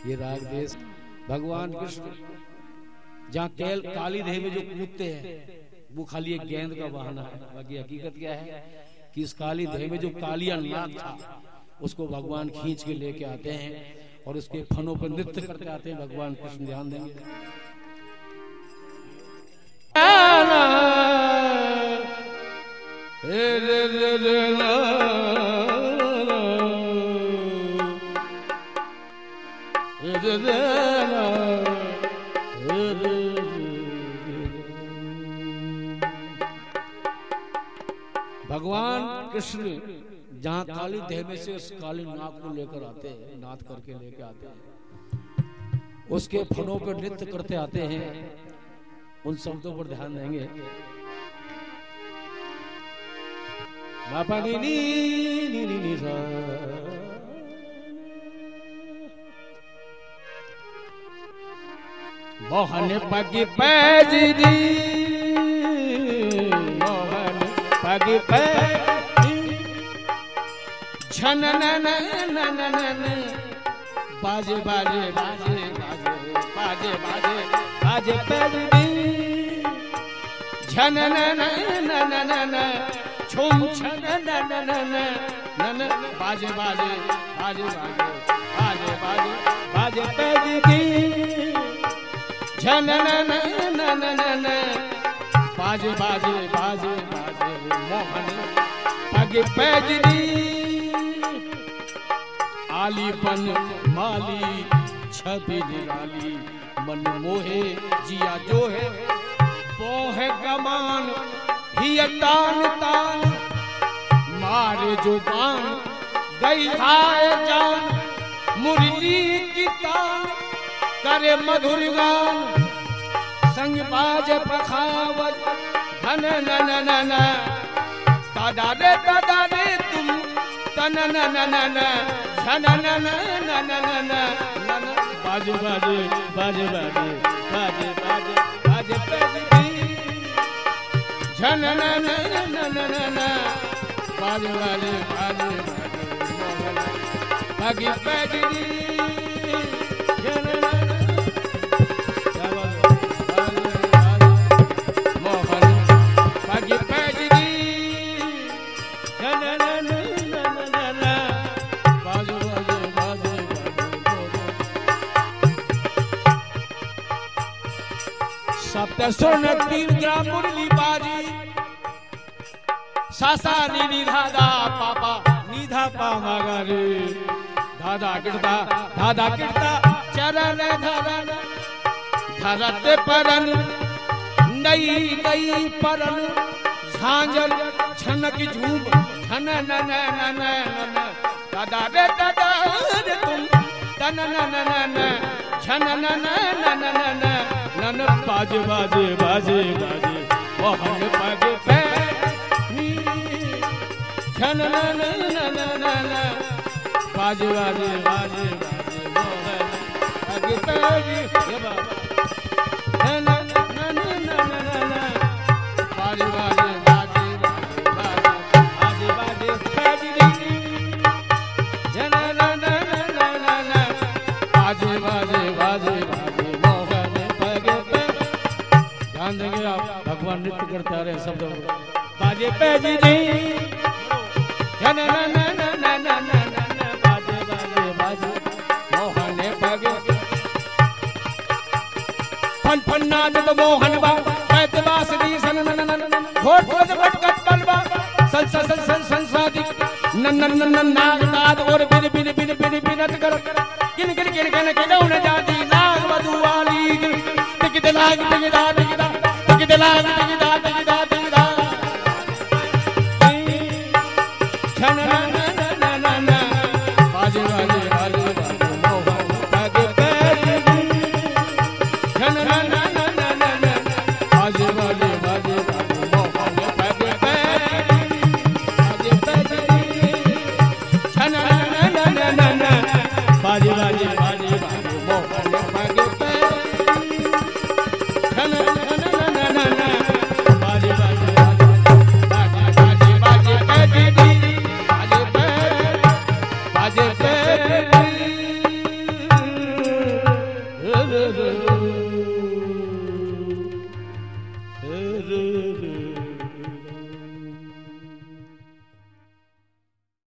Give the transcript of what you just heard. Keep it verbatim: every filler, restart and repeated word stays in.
ये राग देश भगवान कृष्ण जहाँ केल काली देह में जो कूदते हैं वो खाली एक गेंद का बहाना है, बाकी हकीकत क्या है कि इस काली देह में जो कालिया नाग था उसको भगवान खींच के लेके आते हैं और उसके फनों पर नृत्य करते आते हैं। भगवान कृष्ण ध्यान देंगे। भगवान कृष्ण जहाँ काली देह में से उस काली नाग को लेकर आते हैं, नाद करके लेके आते हैं, उसके फनों पर नृत्य करते आते हैं। उन शब्दों पर ध्यान देंगे। बापा नी नी नी नी नी सा मोहन पगी पैजरी, मोहन पगी पैजरी, झन न न न न बाजे बाजे बाजे बाजे बाजे बाजे बाजे पैजरी, झन न न न न न छुम छन न न न न न बाजे बाजे बाजे बाजे बाजे बाजे पैजरी, झन न न न न न बाजे बाजे बाजे बाजे मोहन पग पैजरी, आली बन माली छवि निराली, मन मोहे जिया जो है वो है गमान, ही तान तान मारे जो बान, गई हाय जान मुरली की तान, करे मधुर गान संग बाज पखावत, धन न न न न दादा रे दादा रे तुम तन न न न न झन न न न न न न बाजे बाजे बाजे बाजे बाजे बाजे बाजे पैजरी, झन न न न न न न बाजे बाजे बाजे बाजे बागे पैजरी, झन सप्तस्वर तीन ग्राम मुरली बाजी, सासा नी नी धादा पापा निधा पामा रे, धादा गिरदा धादा गिरदा चरण धरन, धरत परन नई नई परन, झांझर झनक झूम धन न न न न दादा रे दादा रे तुम तन न न न झन न न न न न नन बाजे बाजे बाजे बाजे मोहन पग पैजरी, झन न न न न न बाजे बाजे बाजे बाजे मोहन पग पैजरी, झन न न न न बाजे बाजे बाजे बाजे बाजे पैजरी, झन न न न न बाजे बाजे बाजे बाजे मोहन पग पैजरी। ध्यान देंगे आप, भगवान नृत्य करते आ रहे हैं शब्दों बाजे पैजरी, झन न न न न न न बाजे बाजे बाजे मोहन पग, फन फन नाचत मोहन बा पैत बांसुरी सन न न न घोट घोट भटकत बलबा, सन सन सन सन संसादिक न न न न नाग नाद और बिन बिन बिन बिन बिनत कर, किन किन किन किन किन न जाती नाग वधु वाली, टिक दिलाग टिकदा टिकदा टिक दिलाग टिकदा टिकदा टिकदा, झन न न न न न बाजे बाजे बाजे बाजे मोहन पग पैजरी, झन न न न न न बाजे बाजे बाजे बाजे मोहन पग पैजरी, बाजे पैजरी, झन न न न न न बाजे बाजे बाजे बाजे मोहन पग पैजरी, झन न न न न न बाजे बाजे बाजे बाजे बाजे पैजरी, बाजे पैजरी बाजे पैजरी।